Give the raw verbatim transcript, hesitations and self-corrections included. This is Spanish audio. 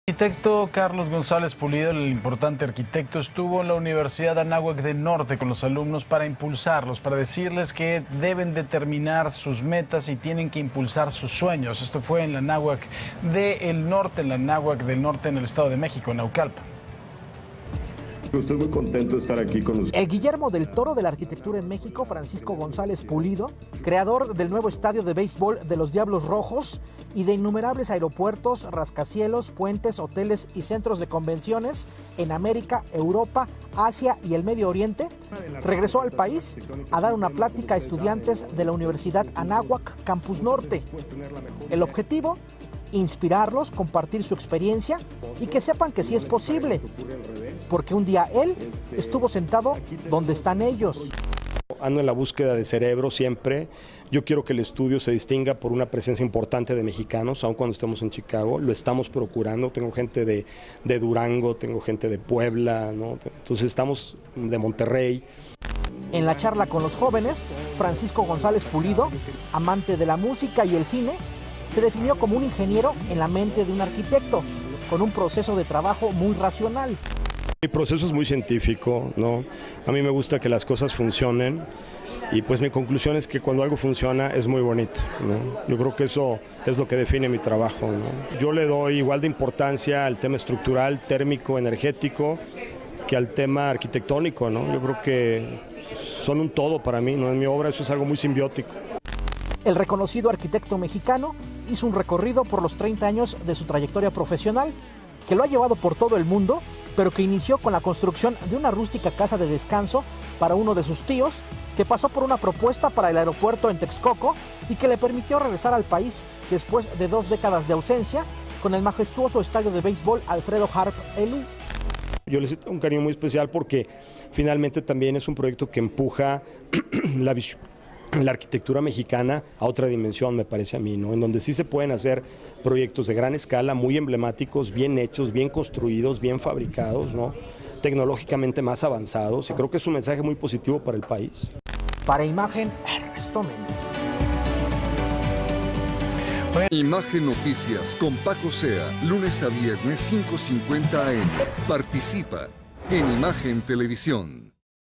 El arquitecto Carlos González Pulido, el importante arquitecto, estuvo en la Universidad Anáhuac del Norte con los alumnos para impulsarlos, para decirles que deben determinar sus metas y tienen que impulsar sus sueños. Esto fue en la Anáhuac del Norte, en la Anáhuac del Norte en el Estado de México, en Naucalpan. Estoy muy contento de estar aquí con ustedes. El Guillermo del Toro de la arquitectura en México, Francisco González Pulido, creador del nuevo estadio de béisbol de los Diablos Rojos y de innumerables aeropuertos, rascacielos, puentes, hoteles y centros de convenciones en América, Europa, Asia y el Medio Oriente, regresó al país a dar una plática a estudiantes de la Universidad Anáhuac Campus Norte. El objetivo: inspirarlos, compartir su experiencia y que sepan que sí es posible, porque un día él estuvo sentado donde están ellos. Ando en la búsqueda de cerebro siempre. Yo quiero que el estudio se distinga por una presencia importante de mexicanos, aun cuando estemos en Chicago. Lo estamos procurando. Tengo gente de, de Durango, tengo gente de Puebla, ¿no? Entonces estamos de Monterrey. En la charla con los jóvenes, Francisco González Pulido, amante de la música y el cine, se definió como un ingeniero en la mente de un arquitecto, con un proceso de trabajo muy racional. Mi proceso es muy científico, ¿no? A mí me gusta que las cosas funcionen y pues mi conclusión es que cuando algo funciona es muy bonito, ¿no? Yo creo que eso es lo que define mi trabajo, ¿no? Yo le doy igual de importancia al tema estructural, térmico, energético, que al tema arquitectónico, ¿no? Yo creo que son un todo para mí, ¿no? En mi obra eso es algo muy simbiótico. El reconocido arquitecto mexicano hizo un recorrido por los treinta años de su trayectoria profesional, que lo ha llevado por todo el mundo, pero que inició con la construcción de una rústica casa de descanso para uno de sus tíos, que pasó por una propuesta para el aeropuerto en Texcoco y que le permitió regresar al país después de dos décadas de ausencia con el majestuoso estadio de béisbol Alfredo Harp Helú. Yo les tengo un cariño muy especial porque finalmente también es un proyecto que empuja la visión, la arquitectura mexicana a otra dimensión, me parece a mí, ¿no? En donde sí se pueden hacer proyectos de gran escala, muy emblemáticos, bien hechos, bien construidos, bien fabricados, ¿no? Tecnológicamente más avanzados, y creo que es un mensaje muy positivo para el país. Para Imagen, Ernesto Méndez. Imagen Noticias con Paco Sea, lunes a viernes cinco cincuenta a eme. Participa en Imagen Televisión.